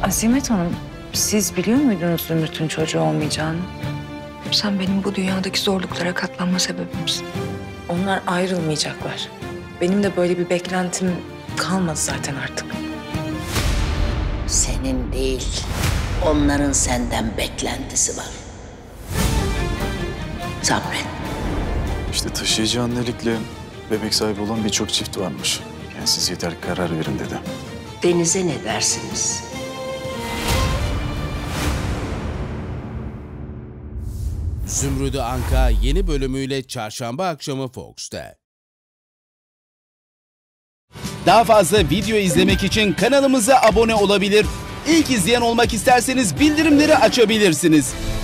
Azimet Hanım, siz biliyor muydunuz Zümrüt'ün çocuğu olmayacağını? Sen benim bu dünyadaki zorluklara katlanma sebebimsin. Onlar ayrılmayacaklar. Benim de böyle bir beklentim kalmadı zaten artık. Senin değil, onların senden beklentisi var. Sabret. İşte taşıyıcı annelikle bebek sahibi olan birçok çift varmış. Yani siz yeter ki karar verin dedi. Deniz'e ne dersiniz? Zümrüdü Anka yeni bölümüyle çarşamba akşamı Fox'ta. Daha fazla video izlemek için kanalımıza abone olabilir. İlk izleyen olmak isterseniz bildirimleri açabilirsiniz.